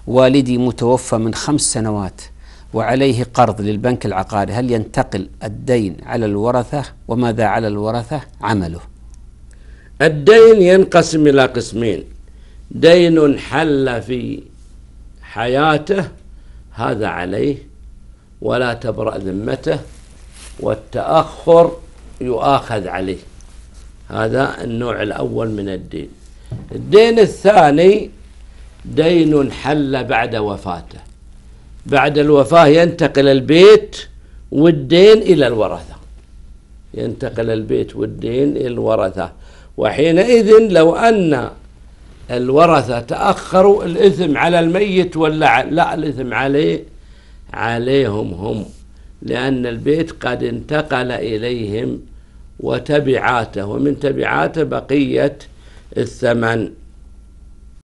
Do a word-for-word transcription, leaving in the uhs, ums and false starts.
والدي متوفى من خمس سنوات وعليه قرض للبنك العقاري، هل ينتقل الدين على الورثة؟ وماذا على الورثة عمله؟ الدين ينقسم إلى قسمين: دين حل في حياته هذا عليه ولا تبرأ ذمته، والتأخر يؤاخذ عليه. هذا النوع الأول من الدين. الدين الثاني دين حل بعد وفاته، بعد الوفاة ينتقل البيت والدين إلى الورثة، ينتقل البيت والدين إلى الورثة. وحينئذ لو أن الورثة تأخروا الإثم على الميت ولا لا؟ الإثم عليه عليهم هم، لأن البيت قد انتقل إليهم وتبعاته، ومن تبعاته بقية الثمن.